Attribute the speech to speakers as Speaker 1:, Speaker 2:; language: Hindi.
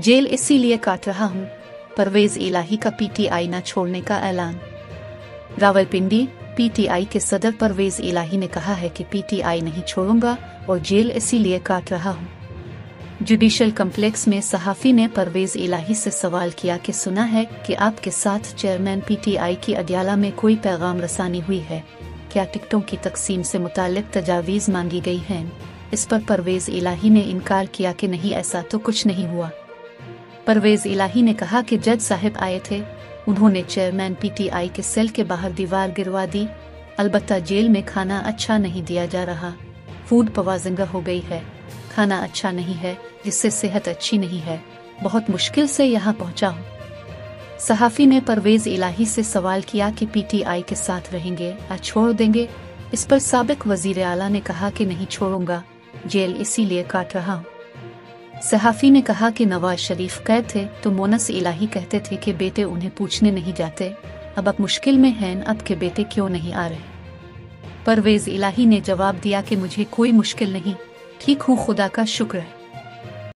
Speaker 1: जेल इसीलिए काट रहा हूँ, परवेज इलाही का पीटीआई न छोड़ने का ऐलान। रावलपिंडी पीटीआई के सदर परवेज इलाही ने कहा है कि पीटीआई नहीं छोड़ूंगा और जेल इसीलिए काट रहा हूँ। जुडिशल कम्प्लेक्स में सहाफ़ी ने परवेज इलाही से सवाल किया कि सुना है कि आपके साथ चेयरमैन पीटीआई की अडयाला में कोई पैगाम रसानी हुई है, क्या टिकटों की तकसीम से मुताल्लिक तजावीज़ मांगी गई हैं? इस पर परवेज इलाही ने इनकार किया कि नहीं, ऐसा तो कुछ नहीं हुआ। परवेज इलाही ने कहा कि जज साहब आए थे, उन्होंने चेयरमैन पीटीआई के सेल के बाहर दीवार गिरवा दी। अलबत्ता जेल में खाना अच्छा नहीं दिया जा रहा, फूड पॉइजनिंग हो गई है, खाना अच्छा नहीं है जिससे सेहत अच्छी नहीं है, बहुत मुश्किल से यहाँ पहुँचा हूँ। सहाफ़ी ने परवेज इलाही से सवाल किया कि पीटीआई के साथ रहेंगे या छोड़ देंगे। इस पर साबिक वज़ीर आला ने कहा कि नहीं छोड़ूंगा, जेल इसीलिए काट रहा हूँ। सहाफ़ी ने कहा कि नवाज शरीफ कैद थे तो मोनस इलाही कहते थे कि बेटे उन्हें पूछने नहीं जाते, अब मुश्किल में हैं, अब के बेटे क्यों नहीं आ रहे? परवेज इलाही ने जवाब दिया कि मुझे कोई मुश्किल नहीं, ठीक हूँ, खुदा का शुक्र है।